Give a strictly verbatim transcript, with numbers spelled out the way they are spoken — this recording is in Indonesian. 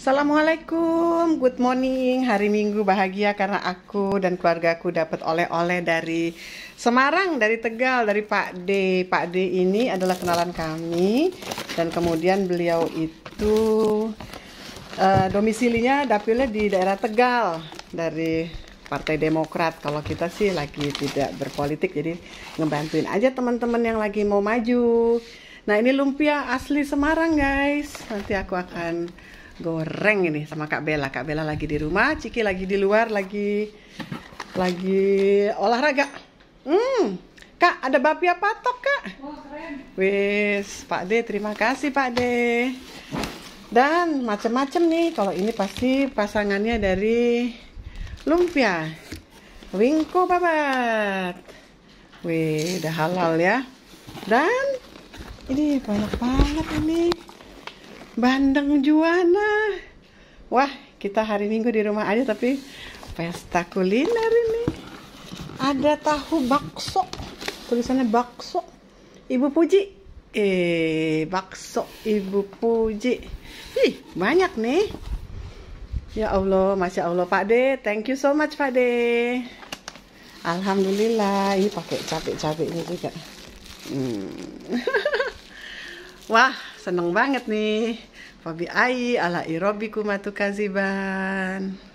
Assalamualaikum, good morning. Hari Minggu bahagia karena aku dan keluargaku dapat oleh-oleh dari Semarang, dari Tegal, dari Pak D. Pak D ini adalah kenalan kami, dan kemudian beliau itu uh, domisilinya dapilnya di daerah Tegal dari Partai Demokrat. Kalau kita sih lagi tidak berpolitik, jadi ngebantuin aja teman-teman yang lagi mau maju. Nah, ini lumpia asli Semarang, guys. Nanti aku akan goreng ini sama Kak Bella. Kak Bella lagi di rumah, Ciki lagi di luar, lagi lagi olahraga. Hmm, Kak, ada bapia patok, Kak. Oh, keren. Wis, Pak D, terima kasih Pak D. Dan macam-macam nih. Kalau ini pasti pasangannya dari lumpia. Wingko babat. Wih, udah halal ya. Dan ini banyak banget ini. Bandeng Juwana. Wah, kita hari Minggu di rumah aja tapi pesta kuliner ini. Ada tahu bakso. Tulisannya bakso Ibu Puji. Eh, bakso Ibu Puji. Ih, banyak nih. Ya Allah, Masya Allah Pak D. Thank you so much Pak D. Alhamdulillah. Ini pakai cabai-cabainya juga. Hmm. Wah, seneng banget nih. Fabi ai ala irobiku matu kaziban.